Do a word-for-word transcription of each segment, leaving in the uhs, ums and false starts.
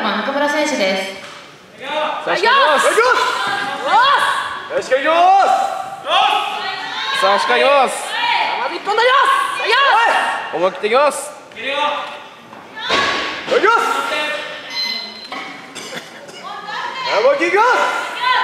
番中村選手です。 さあ、しっかり行きます。よし、しっかり行きます。さあ、しっかり行きます。 まず一本取ります。 思い切っていきます。いきます。思い切っていきます。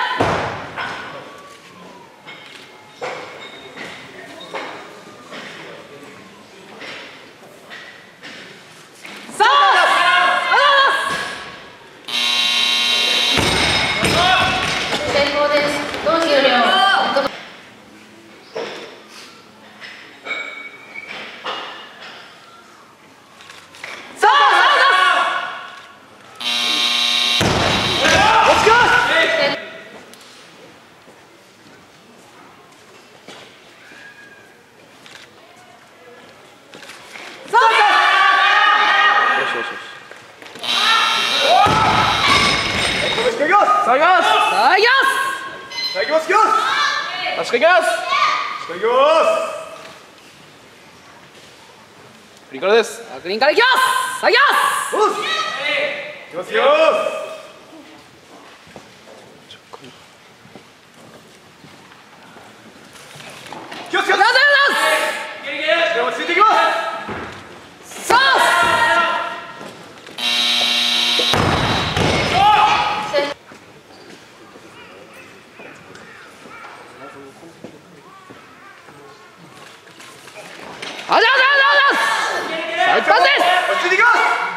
さあ行きます。さあ行きます。さあ行きます。さあ行きます。しっかり行きます。しっかり行きます。グリーンからです。 グリーンから行きます。さあ行きます。 行きますよ。気をつけて。落ち着いていきます。 さあ。あじゃあじゃあじゃあ。さあ一発です。 落ち着いていきます。